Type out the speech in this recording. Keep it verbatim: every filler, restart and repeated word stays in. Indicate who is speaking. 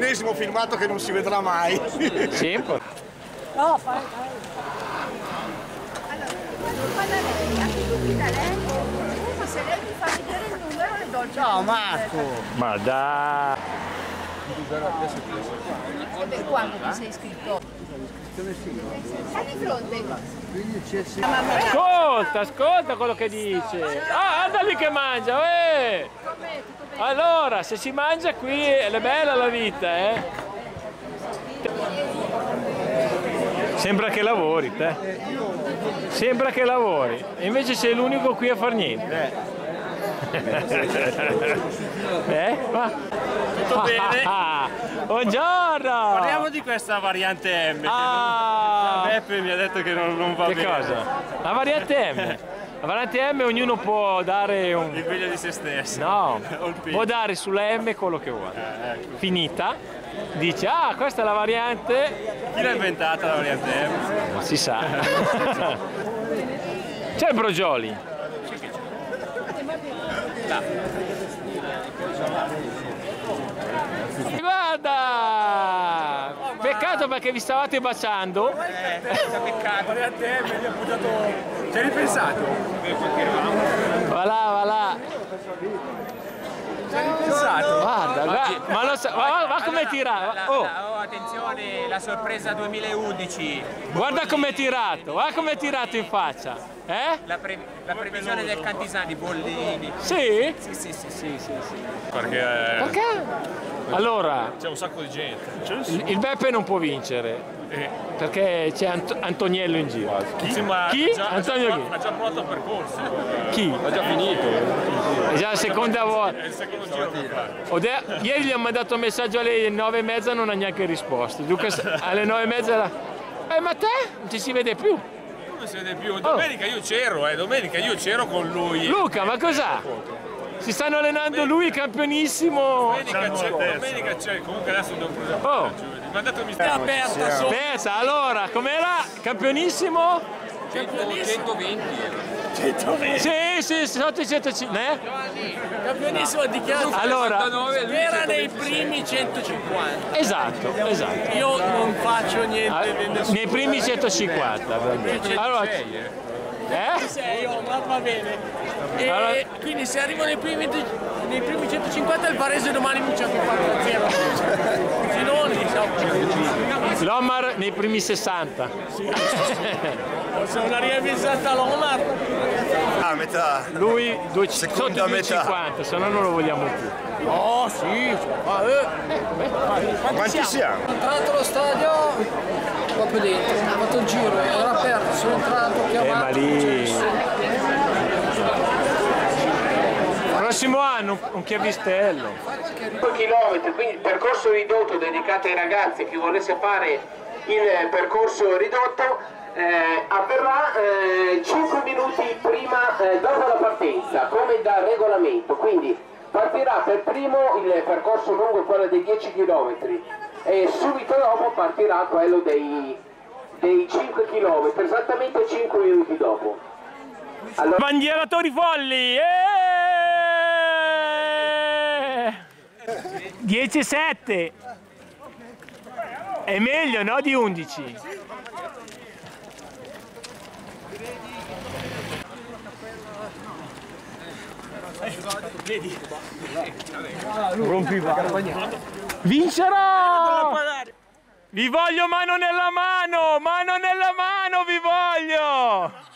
Speaker 1: l'ennesimo filmato che non si vedrà mai.
Speaker 2: Sempre.
Speaker 3: No, fai, fai. Se lei mi fa vedere il numero le do il
Speaker 1: Ciao Marco!
Speaker 2: Ma dai!
Speaker 3: E quando ti sei iscritto? Sta di fronte.
Speaker 2: Ascolta, ascolta quello che dice. Ah, guarda lì che mangia, eh! Allora, se si mangia qui è bella la vita, eh? Sembra che lavori, te. Sembra che lavori. E invece sei l'unico qui a far niente. Eh? Va?
Speaker 4: Tutto bene?
Speaker 2: Buongiorno!
Speaker 4: Parliamo di questa variante M.
Speaker 2: Ah.
Speaker 4: Che Beppe mi ha detto che non, non va
Speaker 2: Che
Speaker 4: bene.
Speaker 2: cosa? La variante M. La variante M ognuno può dare un...
Speaker 4: Il meglio di se stesso.
Speaker 2: No,
Speaker 4: O il peggio.
Speaker 2: può dare sulla M quello che vuole.
Speaker 4: Eh, ecco.
Speaker 2: Finita, dice, ah, questa è la variante...
Speaker 4: Chi l'ha inventata la variante M?
Speaker 2: Non si sa. C'è il Brogioli. Guarda! Peccato perché vi stavate baciando.
Speaker 4: Eh, peccato. La variante M gli ha buttato... Ci hai ripensato?
Speaker 2: Va là, va là.
Speaker 4: Ci hai ripensato?
Speaker 2: Guarda, guarda, ma lo sa, va, va come tira. Oh,
Speaker 5: Oh, attenzione, la sorpresa duemilaundici.
Speaker 2: guarda com'è tirato, guarda com'è tirato in faccia. Eh?
Speaker 5: La, pre- la previsione del Cantisani, Bollini.
Speaker 2: Sì?
Speaker 5: Sì, sì, sì, sì, sì, sì.
Speaker 4: Perché
Speaker 2: Perché? Allora,
Speaker 4: c'è un sacco di gente.
Speaker 2: il, il Beppe non può vincere. Perché c'è Ant- Antoniello in giro.
Speaker 4: Sì, ma
Speaker 2: Chi?
Speaker 4: ha già,
Speaker 2: Antonio
Speaker 4: ha
Speaker 2: chi?
Speaker 4: già, ha già provato il percorso.
Speaker 2: Chi?
Speaker 4: Ha già finito.
Speaker 2: È già la seconda volta.
Speaker 4: È il secondo giro che fa.
Speaker 2: Ode- Ieri gli ho mandato un messaggio alle nove e mezza, non ha neanche risposto. Luca alle nove e mezza era... Eh, ma te? Non ci si vede più.
Speaker 4: Non si vede più. Domenica io c'ero, eh. Domenica io c'ero con lui.
Speaker 2: Luca, ma cos'ha? Si stanno allenando lui, campionissimo.
Speaker 4: Domenica c'è, domenica c'è. Comunque adesso devo prendere
Speaker 2: Oh.
Speaker 4: giovedì. Mandato mi sta aperta sopra.
Speaker 2: Aspetta, allora, com'era? Campionissimo?
Speaker 5: centoventi.
Speaker 2: Sì, sì, sotto i centocinquanta. Eh?
Speaker 6: Campionissimo dichiarato
Speaker 2: Allora,
Speaker 6: era nei primi centocinquanta.
Speaker 2: Esatto, esatto.
Speaker 6: Io non faccio
Speaker 2: Ah,
Speaker 6: niente di nessuno.
Speaker 2: nei primi centocinquanta, va bene. Allora, eh?
Speaker 6: Sei, oh, ma va bene. E
Speaker 2: Allora-
Speaker 6: quindi se arrivo nei primi, nei primi centocinquanta il Varese domani vince anche quattro a zero. Finoni, diciamo.
Speaker 2: L'Omar nei primi sessanta.
Speaker 6: Se non arriva in Santa Lomar.
Speaker 1: A metà.
Speaker 2: Lui due,
Speaker 1: Seconda
Speaker 2: sotto i
Speaker 1: metà.
Speaker 2: duecentocinquanta, se no non lo vogliamo più.
Speaker 6: Oh sì, ma eh.
Speaker 1: Quanti siamo?
Speaker 7: Sono entrato allo stadio proprio dentro, ho fatto il giro, era aperto, sono entrato, ho
Speaker 2: Eh,
Speaker 7: chiamato.
Speaker 2: ma lì... Prossimo anno un chiavistello.
Speaker 8: cinque chilometri, quindi percorso ridotto dedicato ai ragazzi. Chi volesse fare il percorso ridotto eh, avverrà eh, cinque minuti prima, eh, dopo la partenza, come da regolamento. Quindi partirà per primo il percorso lungo, quello dei dieci chilometri, e subito dopo partirà quello dei, dei cinque chilometri, esattamente cinque minuti dopo. Allora...
Speaker 2: Bandieratori folli! Eh! dieci sette! È meglio, no? Di undici. Vincerò! Vi voglio mano nella mano! Mano nella mano vi voglio!